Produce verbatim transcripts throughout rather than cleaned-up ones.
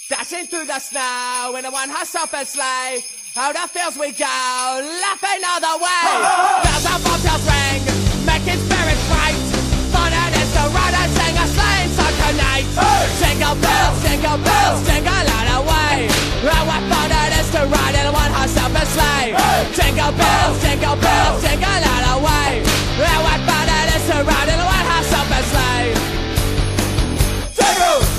Dashing through the snow in a one-horse open sleigh. Oh, the fields we go, laughing all the way. Bells and bobtails ring, making spirits bright. Fun it is to ride and sing a sleighing song tonight. Jingle bells, jingle bells, jingle all the way. Oh, what fun it is to ride in a one-horse open sleigh. Jingle bells, jingle bells, jingle all the way. Oh, what fun it is to ride in a one-horse open sleigh. Jingle!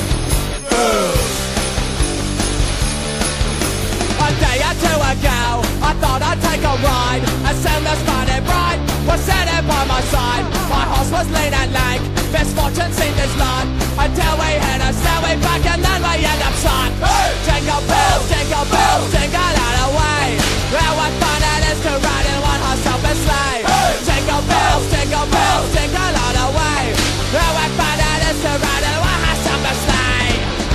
A day or two ago, I thought I'd take a ride. As soon as Friday bright was sitting by my side. My horse was lean and lank, misfortune seemed his lot, until we hit a stairway back and then we end up shot. Hey! Jingle bells, jingle bells, jingle all the way. Well, what fun it is to ride in one horse open sleigh. Hey! Jingle bells, jingle bells, jingle all the way. Well, what fun it is to ride in one horse open sleigh.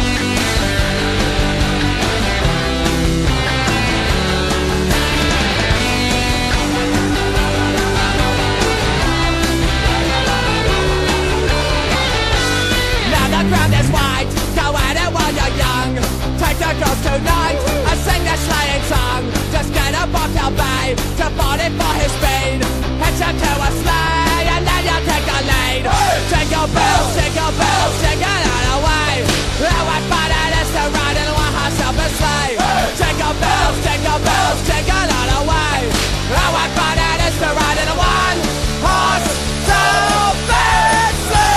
The ground is white, go at it while you're young. Take the girls tonight and sing their sleighing song. Just get a bobtail bay to body for his speed. Hitch him to a sleigh and then you take the lead. Hey! Jingle bells, jingle bells, jingle all the way. Oh, what fun it is to ride in a one-horse open sleigh. Hey! Jingle bells, jingle bells, jingle all the way. Oh, what fun it is to ride in a one-horse open sleigh.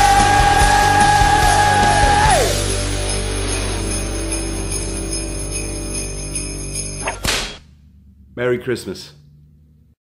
Merry Christmas.